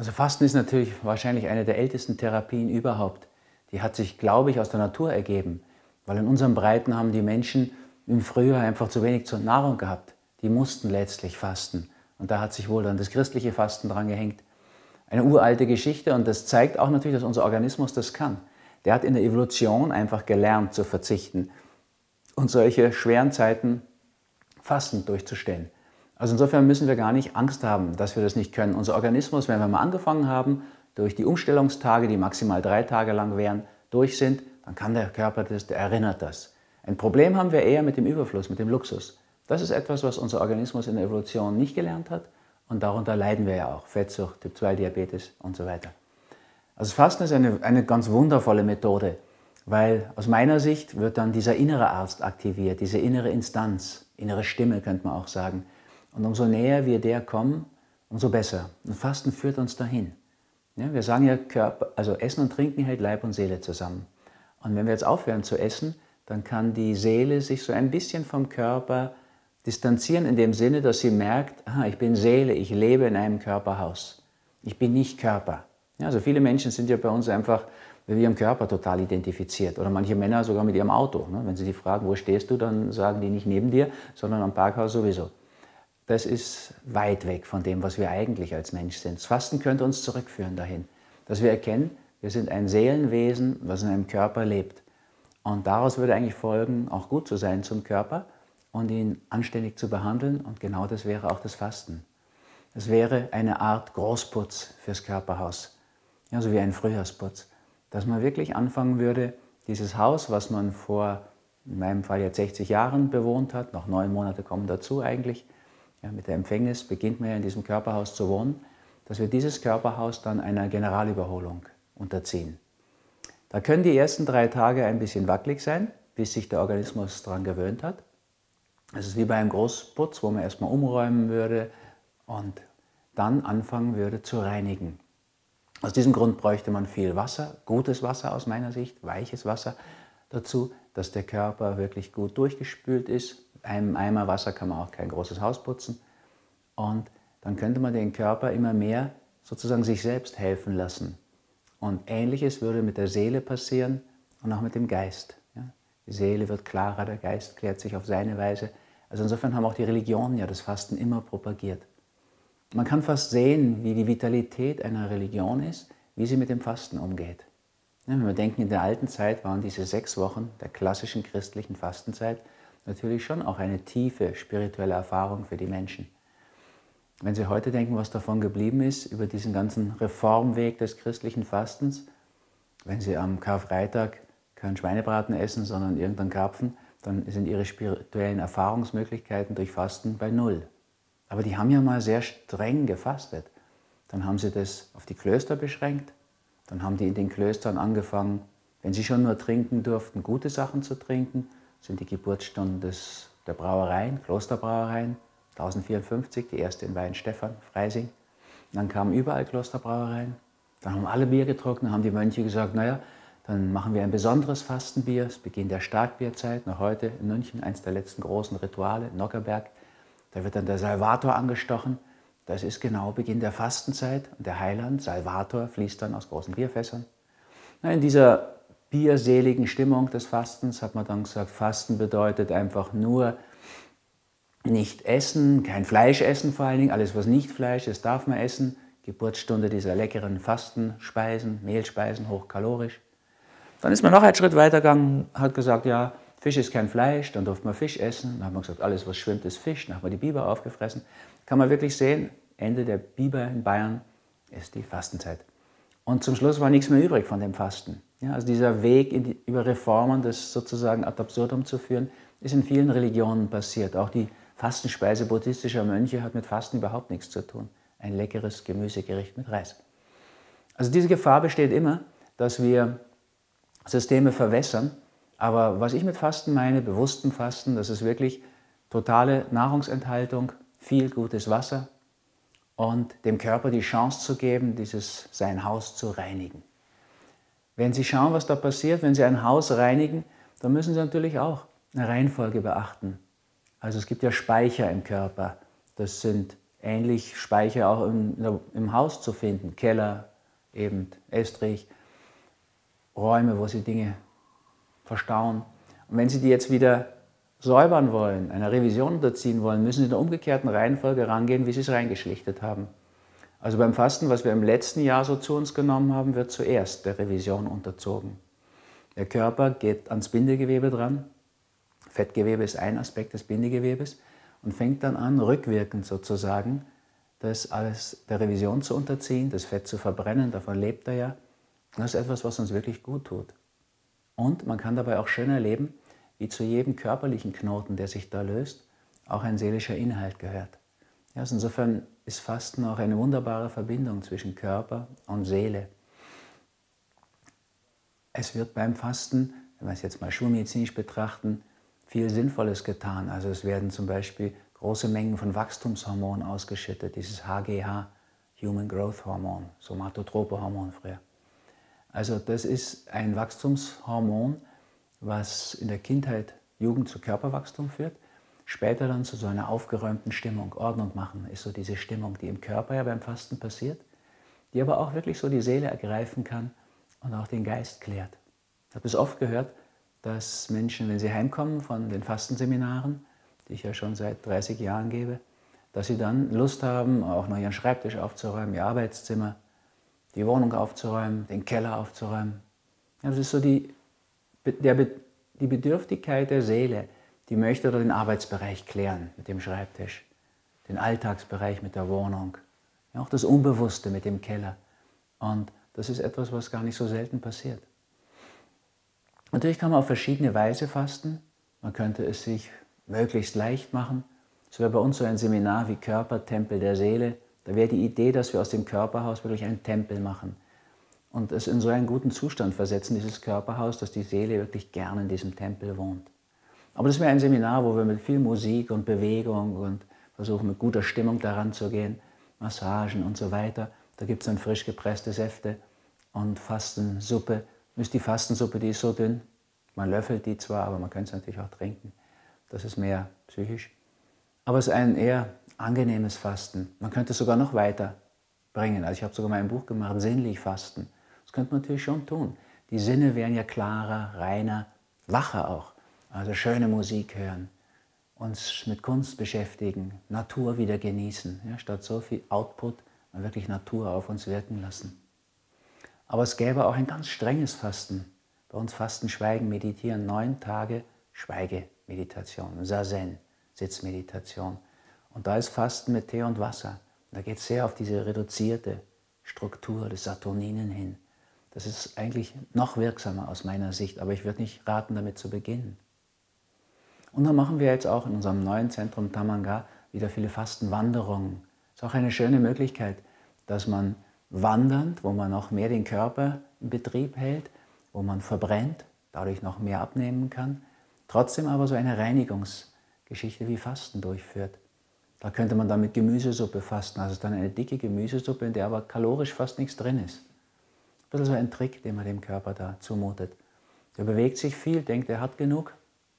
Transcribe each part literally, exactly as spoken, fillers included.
Also Fasten ist natürlich wahrscheinlich eine der ältesten Therapien überhaupt. Die hat sich, glaube ich, aus der Natur ergeben, weil in unseren Breiten haben die Menschen im Frühjahr einfach zu wenig zur Nahrung gehabt. Die mussten letztlich fasten und da hat sich wohl dann das christliche Fasten dran gehängt. Eine uralte Geschichte und das zeigt auch natürlich, dass unser Organismus das kann. Der hat in der Evolution einfach gelernt zu verzichten und solche schweren Zeiten fastend durchzustellen. Also insofern müssen wir gar nicht Angst haben, dass wir das nicht können. Unser Organismus, wenn wir mal angefangen haben, durch die Umstellungstage, die maximal drei Tage lang wären, durch sind, dann kann der Körper das, der erinnert das. Ein Problem haben wir eher mit dem Überfluss, mit dem Luxus. Das ist etwas, was unser Organismus in der Evolution nicht gelernt hat und darunter leiden wir ja auch. Fettsucht, Typ zwei Diabetes und so weiter. Also Fasten ist eine, eine ganz wundervolle Methode, weil aus meiner Sicht wird dann dieser innere Arzt aktiviert, diese innere Instanz, innere Stimme könnte man auch sagen. Und umso näher wir der kommen, umso besser. Und Fasten führt uns dahin. Ja, wir sagen ja, Körper, also Essen und Trinken hält Leib und Seele zusammen. Und wenn wir jetzt aufhören zu essen, dann kann die Seele sich so ein bisschen vom Körper distanzieren, in dem Sinne, dass sie merkt, aha, ich bin Seele, ich lebe in einem Körperhaus. Ich bin nicht Körper. Ja, also viele Menschen sind ja bei uns einfach mit ihrem Körper total identifiziert. Oder manche Männer sogar mit ihrem Auto. Ne? Wenn sie die fragen, wo stehst du, dann sagen die nicht neben dir, sondern am Parkhaus sowieso. Das ist weit weg von dem, was wir eigentlich als Mensch sind. Das Fasten könnte uns zurückführen dahin, dass wir erkennen, wir sind ein Seelenwesen, was in einem Körper lebt. Und daraus würde eigentlich folgen, auch gut zu sein zum Körper und ihn anständig zu behandeln. Und genau das wäre auch das Fasten. Es wäre eine Art Großputz fürs Körperhaus, ja, so wie ein Frühjahrsputz. Dass man wirklich anfangen würde, dieses Haus, was man vor, in meinem Fall jetzt sechzig Jahren bewohnt hat, noch neun Monate kommen dazu eigentlich, ja, mit der Empfängnis beginnt man ja in diesem Körperhaus zu wohnen, dass wir dieses Körperhaus dann einer Generalüberholung unterziehen. Da können die ersten drei Tage ein bisschen wackelig sein, bis sich der Organismus daran gewöhnt hat. Es ist wie bei einem Großputz, wo man erstmal umräumen würde und dann anfangen würde zu reinigen. Aus diesem Grund bräuchte man viel Wasser, gutes Wasser aus meiner Sicht, weiches Wasser dazu, dass der Körper wirklich gut durchgespült ist. Mit einem Eimer Wasser kann man auch kein großes Haus putzen. Und dann könnte man den Körper immer mehr sozusagen sich selbst helfen lassen. Und Ähnliches würde mit der Seele passieren und auch mit dem Geist. Ja? Die Seele wird klarer, der Geist klärt sich auf seine Weise. Also insofern haben auch die Religionen ja das Fasten immer propagiert. Man kann fast sehen, wie die Vitalität einer Religion ist, wie sie mit dem Fasten umgeht. Ja, wenn wir denken, in der alten Zeit waren diese sechs Wochen der klassischen christlichen Fastenzeit natürlich schon auch eine tiefe spirituelle Erfahrung für die Menschen. Wenn Sie heute denken, was davon geblieben ist, über diesen ganzen Reformweg des christlichen Fastens, wenn Sie am Karfreitag keinen Schweinebraten essen, sondern irgendeinen Karpfen, dann sind Ihre spirituellen Erfahrungsmöglichkeiten durch Fasten bei Null. Aber die haben ja mal sehr streng gefastet. Dann haben sie das auf die Klöster beschränkt, dann haben die in den Klöstern angefangen, wenn sie schon nur trinken durften, gute Sachen zu trinken, sind die Geburtsstunden des, der Brauereien, Klosterbrauereien, tausendvierundfünfzig, die erste in Weihenstephan, Freising. Und dann kamen überall Klosterbrauereien, dann haben alle Bier getrunken, dann haben die Mönche gesagt, naja, dann machen wir ein besonderes Fastenbier, es beginnt der Starkbierzeit, noch heute in München, eines der letzten großen Rituale, Nockherberg. Da wird dann der Salvator angestochen, das ist genau Beginn der Fastenzeit und der Heiland, Salvator, fließt dann aus großen Bierfässern. In dieser bierseligen Stimmung des Fastens hat man dann gesagt, Fasten bedeutet einfach nur nicht essen, kein Fleisch essen vor allen Dingen, alles was nicht Fleisch ist, darf man essen. Geburtsstunde dieser leckeren Fastenspeisen, Mehlspeisen, hochkalorisch. Dann ist man noch einen Schritt weitergegangen, hat gesagt, ja, Fisch ist kein Fleisch, dann durfte man Fisch essen. Dann hat man gesagt, alles was schwimmt ist Fisch, dann hat man die Biber aufgefressen. Kann man wirklich sehen, Ende der Biber in Bayern ist die Fastenzeit. Und zum Schluss war nichts mehr übrig von dem Fasten. Ja, also dieser Weg in die, über Reformen, das sozusagen ad absurdum zu führen, ist in vielen Religionen passiert. Auch die Fastenspeise buddhistischer Mönche hat mit Fasten überhaupt nichts zu tun. Ein leckeres Gemüsegericht mit Reis. Also diese Gefahr besteht immer, dass wir Systeme verwässern. Aber was ich mit Fasten meine, bewusstem Fasten, das ist wirklich totale Nahrungsenthaltung, viel gutes Wasser und dem Körper die Chance zu geben, dieses, sein Haus zu reinigen. Wenn Sie schauen, was da passiert, wenn Sie ein Haus reinigen, dann müssen Sie natürlich auch eine Reihenfolge beachten. Also es gibt ja Speicher im Körper, das sind ähnlich Speicher auch im, im Haus zu finden. Keller, eben Estrich, Räume, wo Sie Dinge verstauen. Und wenn Sie die jetzt wieder säubern wollen, einer Revision unterziehen wollen, müssen Sie in der umgekehrten Reihenfolge rangehen, wie Sie es reingeschlichtet haben. Also beim Fasten, was wir im letzten Jahr so zu uns genommen haben, wird zuerst der Revision unterzogen. Der Körper geht ans Bindegewebe dran. Fettgewebe ist ein Aspekt des Bindegewebes und fängt dann an, rückwirkend sozusagen, das alles der Revision zu unterziehen, das Fett zu verbrennen, davon lebt er ja. Und das ist etwas, was uns wirklich gut tut. Und man kann dabei auch schön erleben, wie zu jedem körperlichen Knoten, der sich da löst, auch ein seelischer Inhalt gehört. Ja, also insofern ist Fasten auch eine wunderbare Verbindung zwischen Körper und Seele. Es wird beim Fasten, wenn wir es jetzt mal schulmedizinisch betrachten, viel Sinnvolles getan. Also es werden zum Beispiel große Mengen von Wachstumshormonen ausgeschüttet, dieses H G H, Human Growth Hormone, somatotrope Hormon früher. Also das ist ein Wachstumshormon, was in der Kindheit, Jugend zu Körperwachstum führt, später dann zu so einer aufgeräumten Stimmung. Ordnung machen ist so diese Stimmung, die im Körper ja beim Fasten passiert, die aber auch wirklich so die Seele ergreifen kann und auch den Geist klärt. Ich habe es oft gehört, dass Menschen, wenn sie heimkommen von den Fastenseminaren, die ich ja schon seit dreißig Jahren gebe, dass sie dann Lust haben, auch noch ihren Schreibtisch aufzuräumen, ihr Arbeitszimmer, die Wohnung aufzuräumen, den Keller aufzuräumen. Das ist so die, der, die Bedürftigkeit der Seele, die möchte den Arbeitsbereich klären mit dem Schreibtisch, den Alltagsbereich mit der Wohnung, ja, auch das Unbewusste mit dem Keller. Und das ist etwas, was gar nicht so selten passiert. Natürlich kann man auf verschiedene Weise fasten. Man könnte es sich möglichst leicht machen. Es wäre bei uns so ein Seminar wie Körper, Tempel der Seele. Da wäre die Idee, dass wir aus dem Körperhaus wirklich einen Tempel machen und es in so einen guten Zustand versetzen, dieses Körperhaus, dass die Seele wirklich gerne in diesem Tempel wohnt. Aber das wäre ein Seminar, wo wir mit viel Musik und Bewegung und versuchen mit guter Stimmung daran zu gehen, Massagen und so weiter. Da gibt es dann frisch gepresste Säfte und Fastensuppe. Die Fastensuppe, die ist so dünn, man löffelt die zwar, aber man könnte es natürlich auch trinken. Das ist mehr psychisch. Aber es ist ein eher angenehmes Fasten. Man könnte es sogar noch weiter bringen. Also ich habe sogar mal ein Buch gemacht, sinnlich Fasten. Das könnte man natürlich schon tun. Die Sinne wären ja klarer, reiner, wacher auch. Also schöne Musik hören, uns mit Kunst beschäftigen, Natur wieder genießen. Ja, statt so viel Output mal wirklich Natur auf uns wirken lassen. Aber es gäbe auch ein ganz strenges Fasten. Bei uns Fasten, Schweigen, Meditieren, neun Tage Schweigemeditation, Zazen, Sitzmeditation. Und da ist Fasten mit Tee und Wasser. Da geht es sehr auf diese reduzierte Struktur des Saturninen hin. Das ist eigentlich noch wirksamer aus meiner Sicht, aber ich würde nicht raten, damit zu beginnen. Und dann machen wir jetzt auch in unserem neuen Zentrum Tamanga wieder viele Fastenwanderungen. Das ist auch eine schöne Möglichkeit, dass man wandernd, wo man noch mehr den Körper in Betrieb hält, wo man verbrennt, dadurch noch mehr abnehmen kann, trotzdem aber so eine Reinigungsgeschichte wie Fasten durchführt. Da könnte man dann mit Gemüsesuppe fasten, also es ist dann eine dicke Gemüsesuppe, in der aber kalorisch fast nichts drin ist. Ein bisschen so ein Trick, den man dem Körper da zumutet. Der bewegt sich viel, denkt, er hat genug,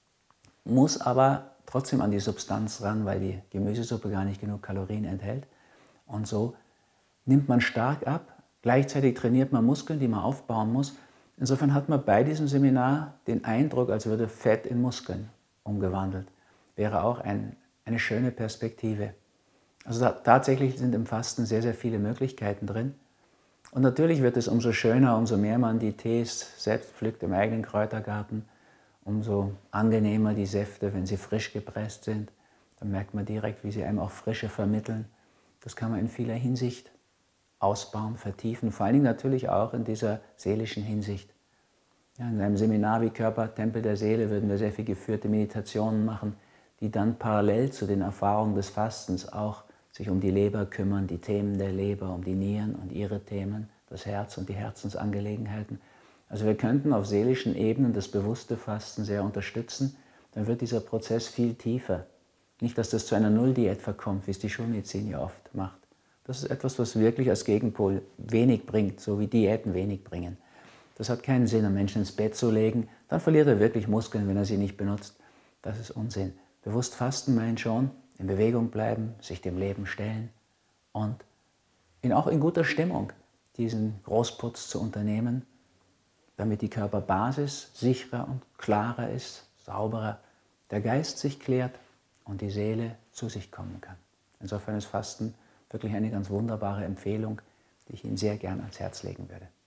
muss aber trotzdem an die Substanz ran, weil die Gemüsesuppe gar nicht genug Kalorien enthält. Und so nimmt man stark ab, gleichzeitig trainiert man Muskeln, die man aufbauen muss. Insofern hat man bei diesem Seminar den Eindruck, als würde Fett in Muskeln umgewandelt. Wäre auch ein, eine schöne Perspektive. Also da, tatsächlich sind im Fasten sehr, sehr viele Möglichkeiten drin. Und natürlich wird es umso schöner, umso mehr man die Tees selbst pflückt im eigenen Kräutergarten, umso angenehmer die Säfte, wenn sie frisch gepresst sind. Dann merkt man direkt, wie sie einem auch Frische vermitteln. Das kann man in vieler Hinsicht ausbauen, vertiefen, vor allen Dingen natürlich auch in dieser seelischen Hinsicht. Ja, in einem Seminar wie Körper, Tempel der Seele würden wir sehr viel geführte Meditationen machen, die dann parallel zu den Erfahrungen des Fastens auch sich um die Leber kümmern, die Themen der Leber, um die Nieren und ihre Themen, das Herz und die Herzensangelegenheiten. Also wir könnten auf seelischen Ebenen das bewusste Fasten sehr unterstützen, dann wird dieser Prozess viel tiefer. Nicht, dass das zu einer Nulldiät verkommt, wie es die Schulmedizin ja oft macht. Das ist etwas, was wirklich als Gegenpol wenig bringt, so wie Diäten wenig bringen. Das hat keinen Sinn, einen Menschen ins Bett zu legen, dann verliert er wirklich Muskeln, wenn er sie nicht benutzt. Das ist Unsinn. Bewusst fasten meint schon, in Bewegung bleiben, sich dem Leben stellen, und in, auch in guter Stimmung diesen Großputz zu unternehmen, damit die Körperbasis sicherer und klarer ist, sauberer, der Geist sich klärt und die Seele zu sich kommen kann. Insofern ist Fasten wirklich eine ganz wunderbare Empfehlung, die ich Ihnen sehr gern ans Herz legen würde.